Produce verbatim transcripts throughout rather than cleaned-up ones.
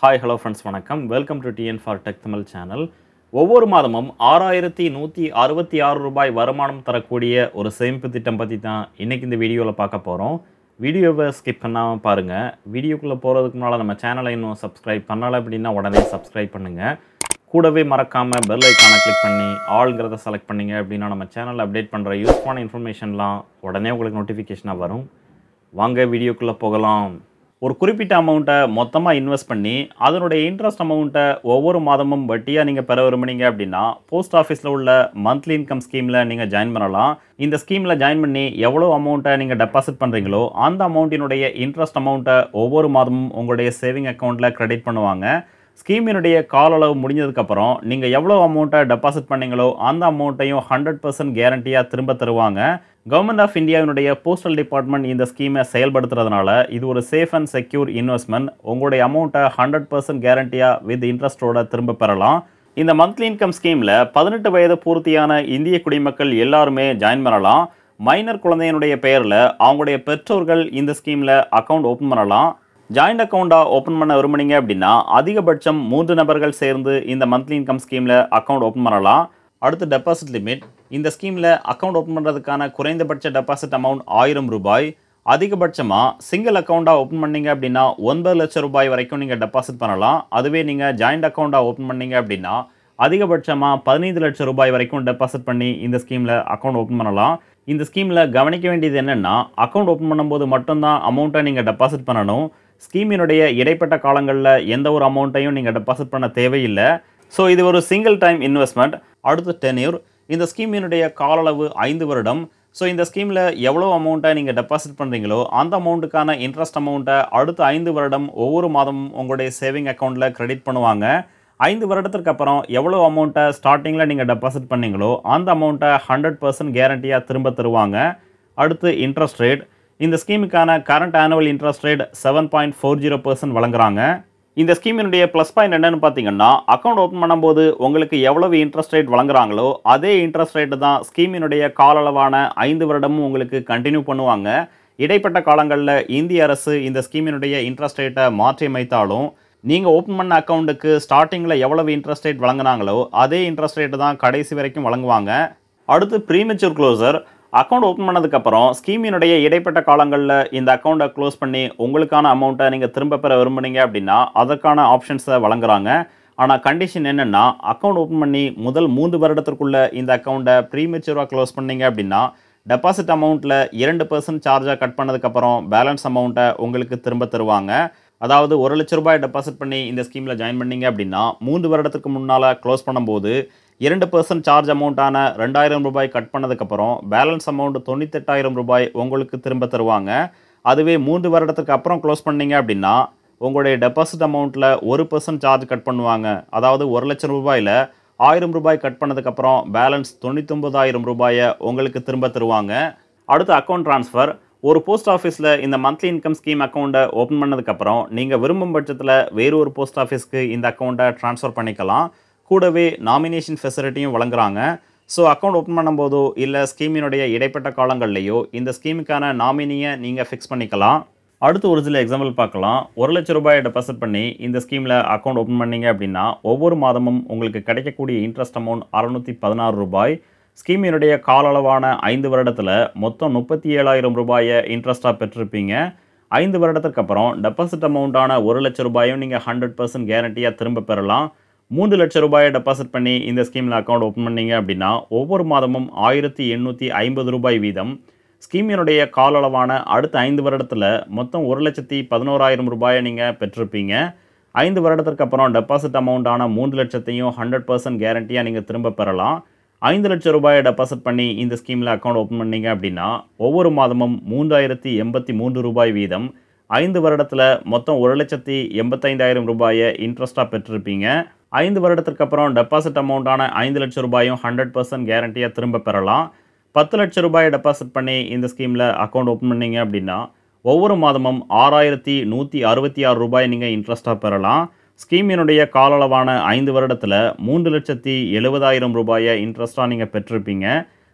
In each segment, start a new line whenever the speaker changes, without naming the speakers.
Hi hello friends வணக்கம். Welcome to TN for tech Tamil channel. ஒவ்வொரு மாதமும் ஆறாயிரத்தி நூற்றி அறுபத்தி ஆறு ரூபாய் வருமானம் தரக்கூடிய ஒரு சேமிப்பு திட்டம் பற்றி தான் இன்றைக்கி இந்த வீடியோவில் பார்க்க போகிறோம். வீடியோவை ஸ்கிப் பண்ணாமல் பாருங்கள். வீடியோக்குள்ளே போகிறதுக்கு முன்னால் நம்ம சேனலை இன்னும் சப்ஸ்கிரைப் பண்ணலை அப்படின்னா உடனே சப்ஸ்கிரைப் பண்ணுங்கள். கூடவே மறக்காமல் பெல் ஐக்கானை கிளிக் பண்ணி ஆல்ங்கிறத செலக்ட் பண்ணிங்க அப்படின்னா நம்ம சேனலில் அப்டேட் பண்ணுற யூஸ்ஃபுல்லான இன்ஃபர்மேஷன்லாம் உடனே உங்களுக்கு நோட்டிஃபிகேஷனாக வரும். வாங்க வீடியோக்குள்ளே போகலாம். ஒரு குறிப்பிட்ட அமௌண்ட்டை மொத்தமாக இன்வெஸ்ட் பண்ணி அதனுடைய இன்ட்ரெஸ்ட் அமௌண்ட்டை ஒவ்வொரு மாதமும் வட்டியாக நீங்கள் பெற விரும்புனீங்க அப்படின்னா போஸ்ட் ஆஃபீஸில் உள்ள மந்த்லி இன்கம் ஸ்கீமில் நீங்கள் ஜாயின் பண்ணலாம். இந்த ஸ்கீமில் ஜாயின் பண்ணி எவ்வளோ அமௌண்ட்டை நீங்கள் டெபாசிட் பண்ணுறீங்களோ அந்த அமௌண்ட்டினுடைய இன்ட்ரெஸ்ட் அமௌண்ட்டை ஒவ்வொரு மாதமும் உங்களுடைய சேவிங் அக்கௌண்ட்டில் கிரெடிட் பண்ணுவாங்க. ஸ்கீமினுடைய கால அளவு முடிஞ்சதுக்கப்புறம் நீங்கள் எவ்வளோ அமௌண்ட்டை டெபாசிட் பண்ணீங்களோ அந்த அமௌண்ட்டையும் ஹண்ட்ரட் பர்சன்ட் கேரண்டியாக திரும்ப தருவாங்க. கவர்மெண்ட் ஆஃப் இந்தியாவினுடைய போஸ்டல் டிபார்ட்மெண்ட் இந்த ஸ்கீமை செயல்படுத்துறதுனால இது ஒரு சேஃப் அண்ட் செக்யூர் இன்வெஸ்ட்மெண்ட். உங்களுடைய அமௌண்ட்டை ஹண்ட்ரட் பர்சன்ட் கேரண்டியாக வித் இன்ட்ரெஸ்ட்டோட திரும்ப பெறலாம். இந்த மந்த்லி இன்கம் ஸ்கீமில் பதினெட்டு வயது பூர்த்தியான இந்திய குடிமக்கள் எல்லாருமே ஜாயின் பண்ணலாம். மைனர் குழந்தையினுடைய பெயரில் அவங்களுடைய பெற்றோர்கள் இந்த ஸ்கீமில் அக்கௌண்ட் ஓப்பன் பண்ணலாம். ஜாயிண்ட் அக்கௌண்ட்டாக ஓப்பன் பண்ண விரும்புனீங்க அப்படின்னா அதிகபட்சம் மூன்று நபர்கள் சேர்ந்து இந்த மந்த்லி இன்கம் ஸ்கீமில் அக்கௌண்ட் ஓப்பன் பண்ணலாம். அடுத்து டெபாசிட் லிமிட். இந்த ஸ்கீமில் அக்கௌண்ட் ஓப்பன் பண்ணுறதுக்கான குறைந்தபட்ச டெபாசிட் அமௌண்ட் ஆயிரம் ரூபாய். அதிகபட்சமாக சிங்கிள் அக்கௌண்ட்டாக ஓப்பன் பண்ணீங்க அப்படின்னா ஒன்பது லட்சம் ரூபாய் வரைக்கும் நீங்கள் டெபாசிட் பண்ணலாம். அதுவே நீங்கள் ஜாயிண்ட் அக்கௌண்ட்டாக ஓப்பன் பண்ணீங்க அப்படின்னா அதிகபட்சமாக பதினைந்து லட்சம் ரூபாய் வரைக்கும் டெபாசிட் பண்ணி இந்த ஸ்கீமில் அக்கௌண்ட் ஓப்பன் பண்ணலாம். இந்த ஸ்கீமில் கவனிக்க வேண்டியது என்னென்னா அக்கௌண்ட் ஓப்பன் பண்ணும்போது மட்டும்தான் அமௌண்ட்டை நீங்கள் டெபாசிட் பண்ணணும். ஸ்கீமினுடைய இடைப்பட்ட காலங்களில் எந்த ஒரு அமௌண்ட்டையும் நீங்கள் டெபாசிட் பண்ண தேவையில்லை. ஸோ இது ஒரு சிங்கிள் டைம் இன்வெஸ்ட்மெண்ட். அடுத்து டென்யூர். இந்த ஸ்கீமினுடைய கால அளவு ஐந்து வருடம். ஸோ இந்த ஸ்கீமில் எவ்வளோ அமௌண்ட்டை நீங்கள் டெபாசிட் பண்ணுறீங்களோ அந்த அமௌண்ட்டுக்கான இன்ட்ரெஸ்ட் அமௌண்ட்டை அடுத்த ஐந்து வருடம் ஒவ்வொரு மாதமும் உங்களுடைய சேவிங் அக்கௌண்ட்டில் கிரெடிட் பண்ணுவாங்க. ஐந்து வருடத்திற்கு அப்புறம் எவ்வளோ அமௌண்ட்டை ஸ்டார்டிங்கில் நீங்கள் டெபாசிட் பண்ணீங்களோ அந்த அமௌண்ட்டை ஹண்ட்ரட் பர்சன்ட் கேரண்டியாக திரும்ப தருவாங்க. அடுத்து இன்ட்ரெஸ்ட் ரேட். இந்த ஸ்கீமுக்கான current annual interest rate seven point four zero percent வழங்குறாங்க. இந்த ஸ்கீமினுடைய ப்ளஸ் பாயிண்ட் என்னென்னு பார்த்தீங்கன்னா அக்கௌண்ட் ஓப்பன் பண்ணும்போது உங்களுக்கு எவ்வளவு இன்ட்ரெஸ்ட் ரேட் வழங்குறாங்களோ அதே இன்ட்ரெஸ்ட் ரேட்டு தான் ஸ்கீமினுடைய கால அளவான ஐந்து வருடமும் உங்களுக்கு கண்டினியூ பண்ணுவாங்க. இடைப்பட்ட காலங்களில் இந்திய அரசு இந்த ஸ்கீமினுடைய இன்ட்ரெஸ்ட் ரேட்டை மாற்றி அமைத்தாலும் நீங்கள் ஓப்பன் பண்ண அக்கௌண்ட்டுக்கு ஸ்டார்டிங்கில் எவ்வளவு இன்ட்ரெஸ்ட் ரேட் வழங்கினாங்களோ அதே இன்ட்ரெஸ்ட் ரேட்டு தான் கடைசி வரைக்கும் வழங்குவாங்க. அடுத்து ப்ரீமெச்சூர் க்ளோசர். அக்கௌண்ட் ஓப்பன் பண்ணதுக்கப்புறம் ஸ்கீமினுடைய இடைப்பட்ட காலங்களில் இந்த அக்கௌண்ட்டை க்ளோஸ் பண்ணி உங்களுக்கான அமௌண்ட்டை நீங்கள் திரும்ப பெற விரும்புனீங்க அப்படின்னா அதற்கான ஆப்ஷன்ஸை வழங்குறாங்க. ஆனால் கண்டிஷன் என்னென்னா அக்கௌண்ட் ஓப்பன் பண்ணி முதல் மூன்று வருடத்திற்குள்ளே இந்த அக்கௌண்ட்டை ப்ரீமெச்சூராக க்ளோஸ் பண்ணீங்க அப்படின்னா டெபாசிட் அமௌண்ட்டில் இரண்டு பர்சன்ட் சார்ஜாக கட் பண்ணதுக்கப்புறம் பேலன்ஸ் அமௌண்ட்டை உங்களுக்கு திரும்ப தருவாங்க. அதாவது ஒரு லட்ச ரூபாய் டெபாசிட் பண்ணி இந்த ஸ்கீமில் ஜாயின் பண்ணீங்க அப்படின்னா மூன்று வருடத்துக்கு முன்னால் க்ளோஸ் பண்ணும்போது இரண்டு பர்சன்ட் சார்ஜ் அமௌண்ட்டான ரெண்டாயிரம் ரூபாய் கட் பண்ணதுக்கப்புறம் பேலன்ஸ் அமௌண்ட் தொண்ணூத்தெட்டாயிரம் ரூபாய் உங்களுக்கு திரும்ப தருவாங்க. அதுவே மூன்று வருடத்துக்கு அப்புறம் க்ளோஸ் பண்ணீங்க அப்படின்னா உங்களுடைய டெபாசிட் அமௌண்ட்டில் ஒரு பர்சன்ட் சார்ஜ் கட் பண்ணுவாங்க. அதாவது ஒரு லட்சம் ரூபாயில் ஆயிரம் ரூபாய் கட் பண்ணதுக்கப்புறம் பேலன்ஸ் தொண்ணூத்தொம்பதாயிரம் ரூபாயை உங்களுக்கு திரும்ப தருவாங்க. அடுத்து அக்கௌண்ட் ட்ரான்ஸ்ஃபர். ஒரு போஸ்ட் ஆஃபீஸில் இந்த மந்த்லி இன்கம் ஸ்கீம் அக்கௌண்ட்டை ஓப்பன் பண்ணதுக்கப்புறம் நீங்கள் விரும்பும் பட்சத்தில் வேறு ஒரு போஸ்ட் ஆஃபீஸ்க்கு இந்த அக்கௌண்ட்டை ட்ரான்ஸ்ஃபர் பண்ணிக்கலாம். கூடவே நாமினேஷன் ஃபெசிலிட்டியும் வழங்குறாங்க. ஸோ அக்கௌண்ட் ஓப்பன் பண்ணும்போதோ இல்லை ஸ்கீமினுடைய இடைப்பட்ட காலங்கள்லையோ இந்த ஸ்கீமுக்கான நாமினியை நீங்கள் ஃபிக்ஸ் பண்ணிக்கலாம். அடுத்து ஒரு சில எக்ஸாம்பிள் பார்க்கலாம். ஒரு லட்சம் ரூபாயை டெபாசிட் பண்ணி இந்த ஸ்கீமில் அக்கௌண்ட் ஓப்பன் பண்ணிங்க அப்படின்னா ஒவ்வொரு மாதமும் உங்களுக்கு கிடைக்கக்கூடிய இன்ட்ரெஸ்ட் அமௌண்ட் அறுநூற்றி பதினாறு ரூபாய். ஸ்கீமினுடைய கால அளவான ஐந்து வருடத்தில் மொத்தம் முப்பத்தி ஏழாயிரம் ரூபாயை இன்ட்ரெஸ்ட்டாக பெற்றிருப்பீங்க. ஐந்து வருடத்துக்கு அப்புறம் டெபாசிட் அமௌண்ட்டான ஒரு லட்சம் ரூபாயும் நீங்கள் ஹண்ட்ரட் பர்சன்ட் கேரண்டியாக திரும்ப பெறலாம். மூன்று லட்சம் ரூபாயை டெபாசிட் பண்ணி இந்த ஸ்கீமில் அக்கௌண்ட் ஓப்பன் பண்ணீங்க அப்படின்னா ஒவ்வொரு மாதமும் ஆயிரத்தி எண்ணூற்றி ஐம்பது ரூபாய் வீதம். ஸ்கீமினுடைய கால அளவான அடுத்த ஐந்து வருடத்தில் மொத்தம் ஒரு லட்சத்தி பதினோராயிரம் ரூபாயை நீங்கள் பெற்றிருப்பீங்க. ஐந்து வருடத்திற்கு அப்புறம் டெபாசிட் அமௌண்ட்டான மூன்று லட்சத்தையும் ஹண்ட்ரட் பர்சன்ட் கேரண்டியாக நீங்கள் திரும்ப பெறலாம். ஐந்து லட்சம் ரூபாயை டெபாசிட் பண்ணி இந்த ஸ்கீமில் அக்கௌண்ட் ஓப்பன் பண்ணீங்க அப்படின்னா ஒவ்வொரு மாதமும் மூன்றாயிரத்தி எண்பத்தி மூன்று ரூபாய் வீதம். ஐந்து வருடத்தில் மொத்தம் ஒரு லட்சத்தி எண்பத்தைந்தாயிரம் ரூபாயை இன்ட்ரெஸ்ட்டாக பெற்றிருப்பீங்க. ஐந்து வருடத்திற்கு அப்புறம் டெபாசிட் அமௌண்ட்டான ஐந்து லட்சம் ரூபாயும் ஹண்ட்ரட் பர்சன்ட் கேரண்டியாக திரும்ப பெறலாம். பத்து லட்சம் ரூபாயை டெபாசிட் பண்ணி இந்த ஸ்கீமில் அக்கௌண்ட் ஓப்பன் பண்ணீங்க அப்படின்னா ஒவ்வொரு மாதமும் ஆறாயிரத்தி நூற்றி அறுபத்தி ஆறு ரூபாய் நீங்கள் இன்ட்ரெஸ்ட்டாக பெறலாம். ஸ்கீமினுடைய கால அளவான ஐந்து வருடத்தில் மூன்று லட்சத்தி எழுபதாயிரம் ரூபாயை இன்ட்ரெஸ்ட்டாக நீங்கள் பெற்றிருப்பீங்க.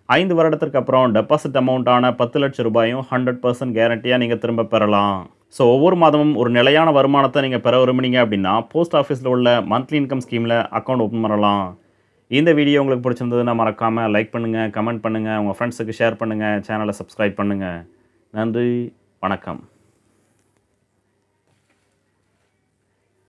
ஐந்து வருடத்திற்கு அப்புறம் டெபாசிட் அமௌண்ட்டான பத்து லட்சம் ரூபாயும் ஹண்ட்ரட் பர்சன்ட் கேரண்டியாக நீங்கள் திரும்ப பெறலாம். ஸோ ஒவ்வொரு மாதமும் ஒரு நிலையான வருமானத்தை நீங்கள் பெற விரும்புனீங்க அப்படின்னா போஸ்ட் ஆஃபீஸில் உள்ள மந்த்லி இன்கம் ஸ்கீமில் அக்கௌண்ட் ஓப்பன் பண்ணலாம். இந்த வீடியோ உங்களுக்கு பிடிச்சிருந்ததுன்னா மறக்காமல் லைக் பண்ணுங்கள், கமெண்ட் பண்ணுங்கள், உங்கள் ஃப்ரெண்ட்ஸுக்கு ஷேர் பண்ணுங்கள், சேனலை சப்ஸ்கிரைப் பண்ணுங்கள். நன்றி, வணக்கம்.